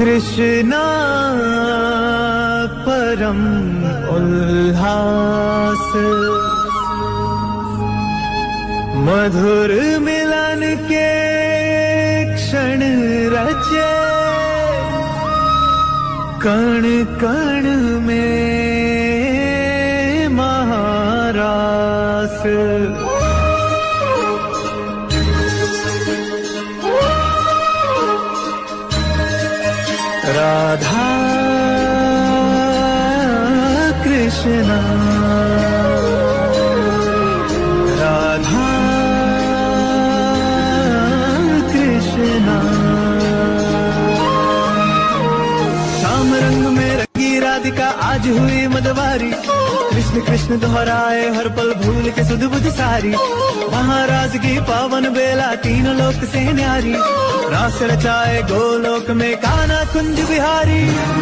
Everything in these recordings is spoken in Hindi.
कृष्णा परम उल्लास, मधुर मिलन के क्षण रचे, कण कण में महारास। राधा कृष्णा, राधा कृष्णा। श्याम रंग में रंगी राधिका आज हुई मदवारी, कृष्ण कृष्ण दोहराए हर पल भूल के सुध बुध सारी। महाराज की पावन बेला तीनों लोक से न्यारी, रास रचाए गोलोक में कान्हा कुंज बिहारी।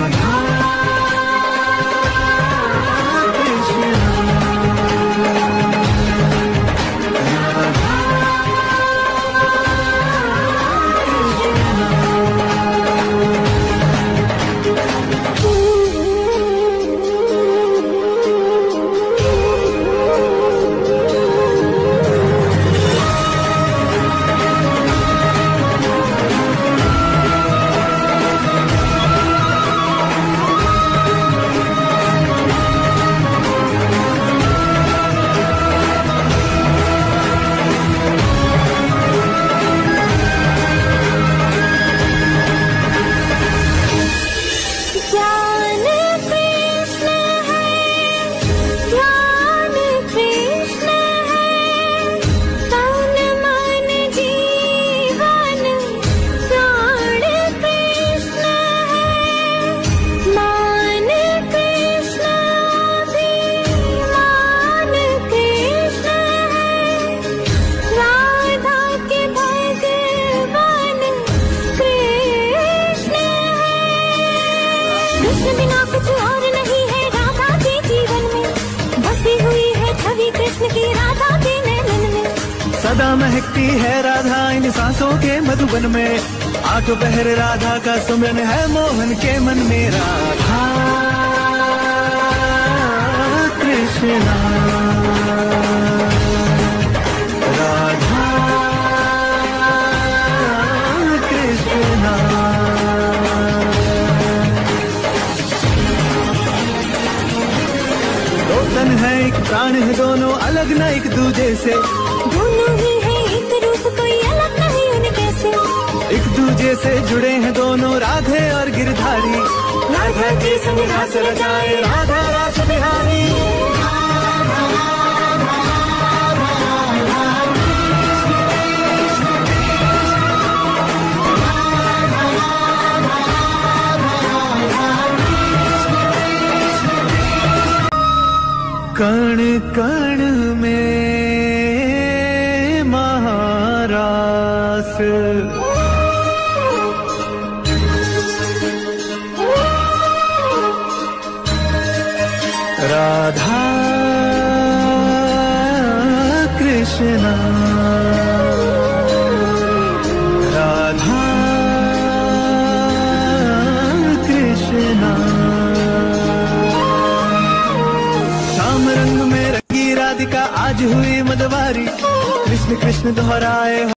कृष्ण बिना कुछ और नहीं है राधा के जीवन में, बसी हुई है छवि कृष्ण की राधा के नैनन में। सदा महकती है राधा इन सांसों के मधुबन में, आठ पहर राधा का सुमरन है मोहन के मन में। राधा कृष्णा, राधा कृष्णा। तन है एक प्राण है दोनों अलग न एक दूजे से, दोनों ही है एक रूप कोई अलग नहीं उनके से। एक दूजे से जुड़े हैं दोनों राधे और गिरधारी, राधा के संग रास रचाए राधा रास बिहारी। कण कण में महारास, राधा कृष्णा, राधा कृष्णा। रंग में रंगी राधिका आज हुई मदवारी, कृष्ण कृष्ण दोहराए